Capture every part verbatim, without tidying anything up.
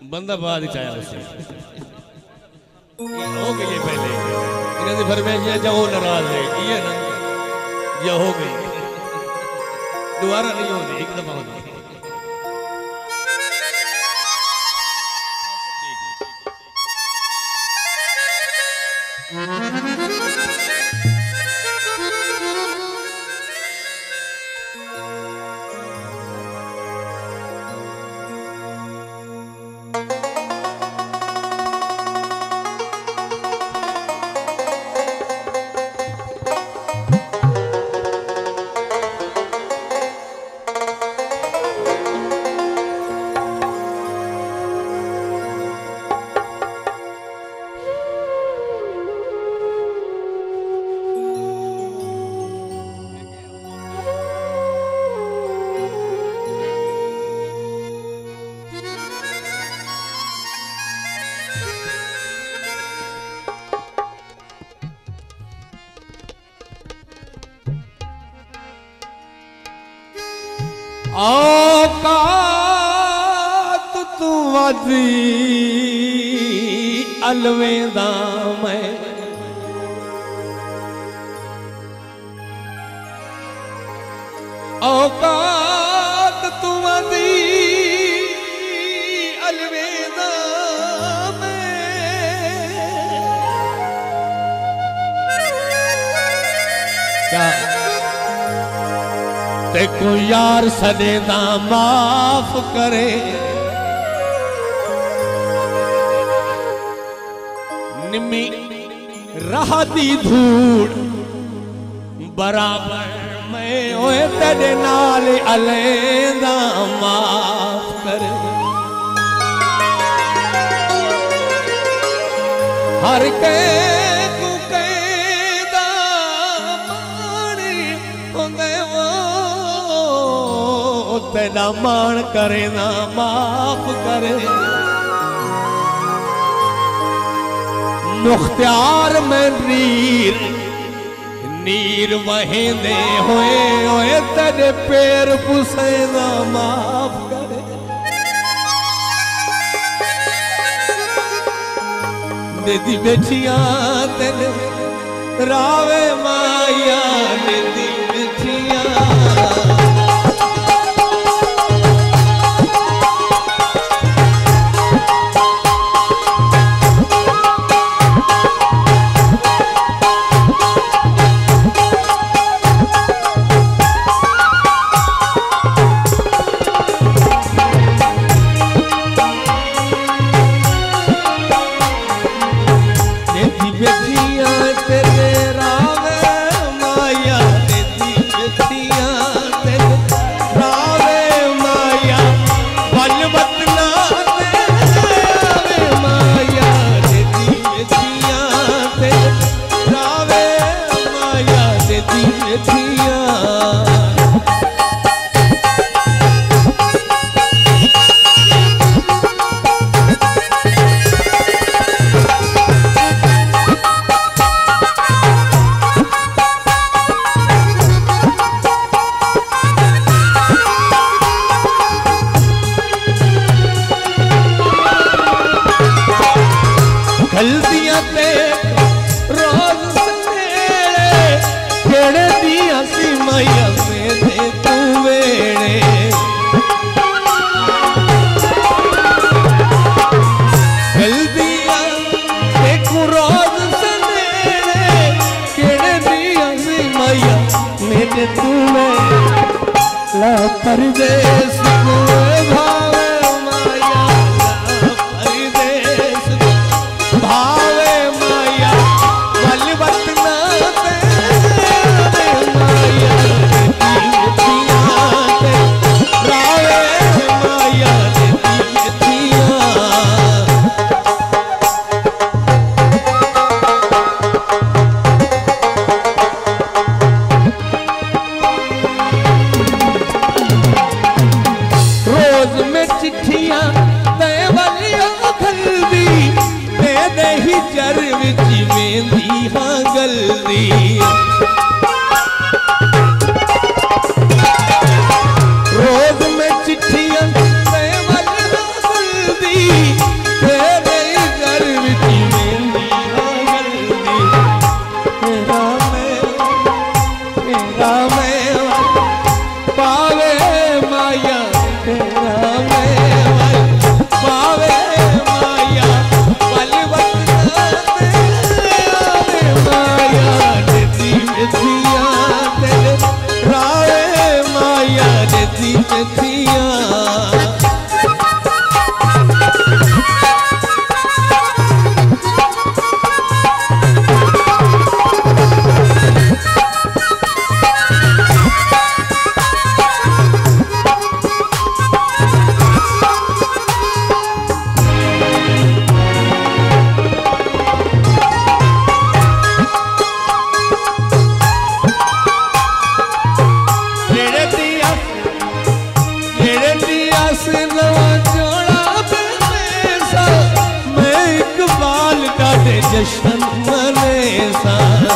बंदा बाद चाया उसे हो गई पहले इन्हें से फरमाया जाओ नाराज है ये ना ये हो गई दोबारा नहीं होगी एक दफा होगी। औकात तू वादी अलवेंदा मैं औकात तू वादी अलवेंदा मैं क्या ते को यार सदेदा माफ करे निमी राह दी धूड़ बराबर मैं ओए तेरे नाल अलेंदा माफ करे हर के को कहदा मानी होंदे तेरा मान करे ना माफ करे मुख्तियार में नीर नीर वहेंदे होए होए तेरे पैर पुसे ना माफ करे दीदी बेटियां तेरे रावे माया दीदी बेटियां परदेस भावे माया परदेस भावे माया बलवत ना माया रावे माया चिट्ठियां ते वलियो खलदी ते दे ही जर विच वेंदी हां गलदी रोज में चिट्ठियां ते वलियो खलदी जशन मने सा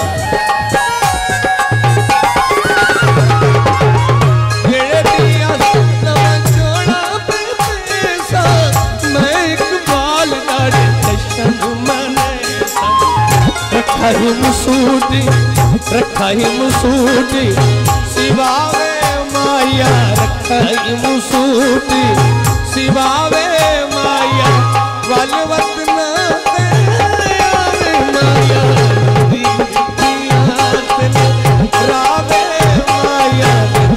जेड़े दिया जोड़ा पैसा मैं इकबाल दाड़े जशन मने सा रखा ही मुसूटी रखा ही मुसूटी सिवावे माया रखा ही मुसूटी सिवावे माया वाल वतना आवे माया रावे माया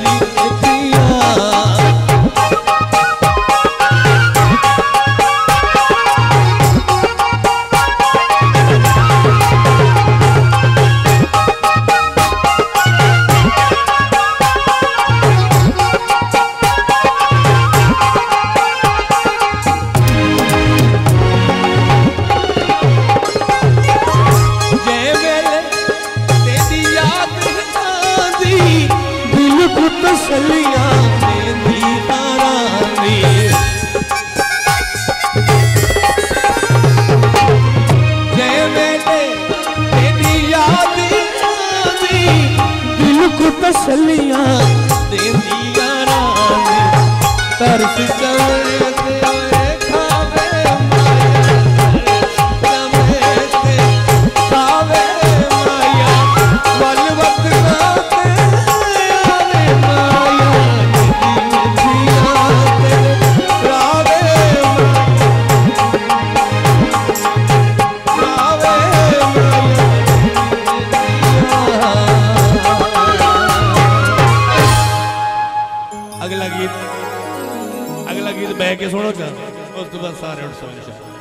तसलियां देंदी आरामी जय मेले तेरी याद आंदी दिल को तसलियां देंदी आरामी तरस चले ते खावे खावे माया वल वतना अगला गीत अगला गीत बह के सुनो चाह उस तो बाद सारे उठ सुन